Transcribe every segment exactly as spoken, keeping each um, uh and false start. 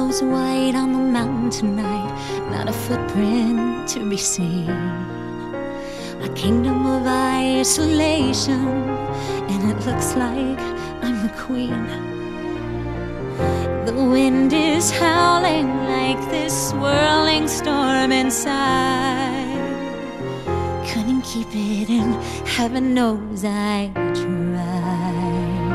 glows white on the mountain tonight, not a footprint to be seen. A kingdom of isolation, and it looks like I'm the queen. The wind is howling like this swirling storm inside. Couldn't keep it in, heaven knows I tried.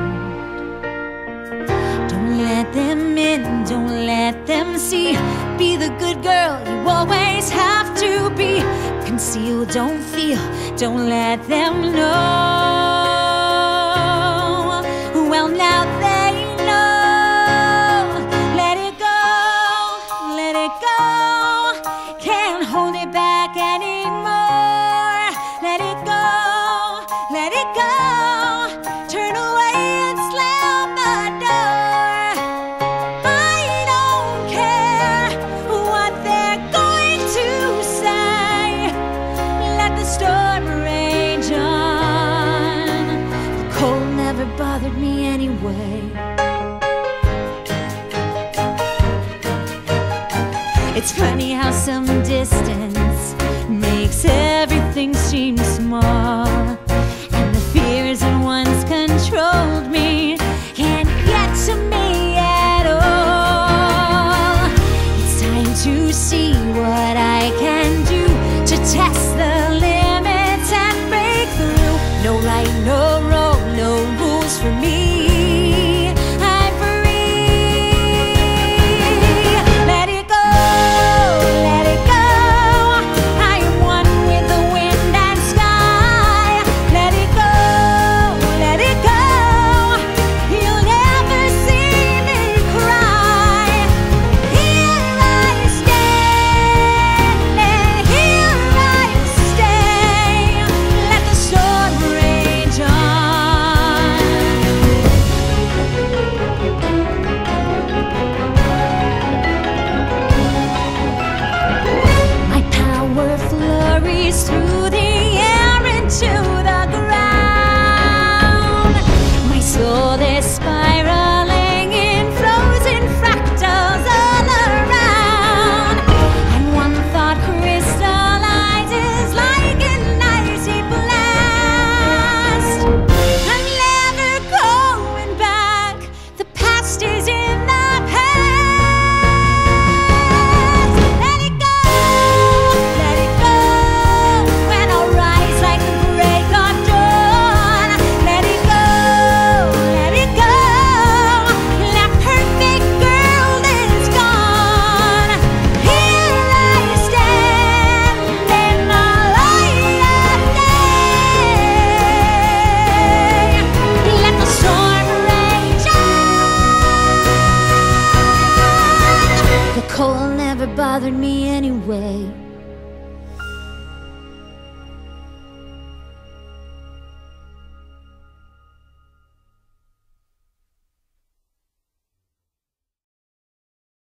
Don't let them in, don't let them see. Be the good girl you always have to be. Conceal, don't feel, don't let them know. Well, now they know. Let it go, let it go. Can't hold it back anymore. Let it go, let it go. Turn away and slam the door. I don't care what they're going to say. Let the storm rage on. The cold never bothered me anyway. It's funny how some distance